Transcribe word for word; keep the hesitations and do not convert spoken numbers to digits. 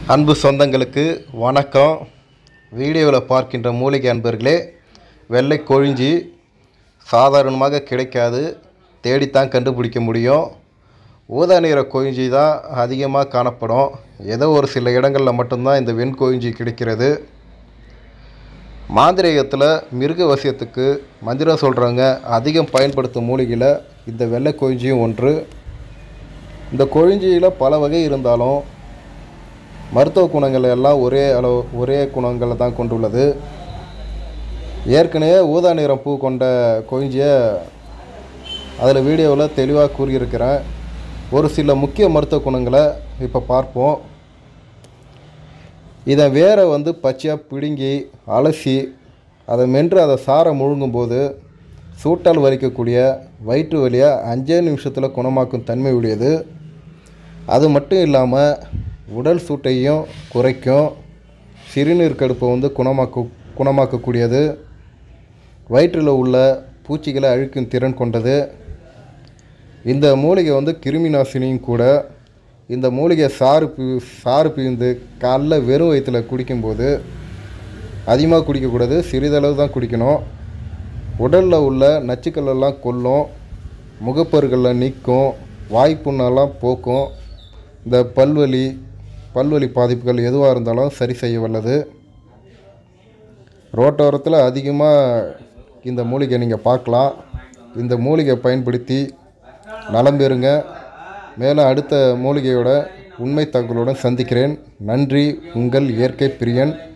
அன்பு சொந்தங்களுக்கு வணக்கம். வீடியோவில் பார்க்கின்ற மூலிகை அன்பர்களே, வெள்ளை கொழிஞ்சி சாதாரணமாக கிடைக்காது, தேடித்தான் கண்டுபிடிக்க முடியும். ஊதா நிற கொழிஞ்சி தான் அதிகமாக காணப்படும். ஏதோ ஒரு சில இடங்களில் மட்டும்தான் இந்த வெண் கொழிஞ்சி கிடைக்கிறது. மாந்திரீகத்தில் மிருக வசியத்துக்கு மந்திரம் சொல்கிறவங்க அதிகம் பயன்படுத்தும் மூலிகையில் இந்த வெள்ளை கொழிஞ்சியும் ஒன்று. இந்த கொழிஞ்சியில் பல வகை இருந்தாலும் மருத்துவ குணங்கள் எல்லாம் ஒரே அளவு ஒரே குணங்களை தான் கொண்டுள்ளது. ஏற்கனவே ஊதா நிறம் பூ கொண்ட கொழிஞ்சியை அதில் வீடியோவில் தெளிவாக கூறியிருக்கிறேன். ஒரு சில முக்கிய மருத்துவ குணங்களை இப்போ பார்ப்போம். இதை வேரை வந்து பச்சையாக பிடுங்கி அலசி அதை மென்று அதை சாரை முழுங்கும்போது சூட்டால் வலிக்கக்கூடிய வயிற்று வலியை அஞ்சே நிமிஷத்தில் குணமாக்கும் தன்மை உடையது. அது மட்டும் இல்லாமல் உடல் சூட்டையும் குறைக்கும். சிறுநீர் கடுப்பை வந்து குணமாக்க குணமாக்கக்கூடியது. வயிற்றில் உள்ள பூச்சிகளை அழிக்கும் திறன் கொண்டது. இந்த மூலிகை வந்து கிருமி நாசினியும் கூட. இந்த மூலிகை சாறு பி சாறு பிழிந்து காலைல வெறும் வயிற்றில் குடிக்கும்போது அதிகமாக குடிக்கக்கூடாது, சிறிதளவு தான் குடிக்கணும். உடலில் உள்ள நச்சுக்களெல்லாம் கொல்லும், முகப்பருகளில் நீக்கும், வாய்ப்புண்ணெல்லாம் போக்கும். இந்த பல்வலி பல்வலி பாதிப்புகள் எதுவாக இருந்தாலும் சரி செய்ய வல்லது. ரோட்டோரத்தில் அதிகமாக இந்த மூலிகை நீங்கள் பார்க்கலாம். இந்த மூலிகை பயன்படுத்தி நலம் பெறுங்க. மேலும் அடுத்த மூலிகையோட உண்மை தகவலுடன் சந்திக்கிறேன். நன்றி. உங்கள் இயற்கை பிரியன்.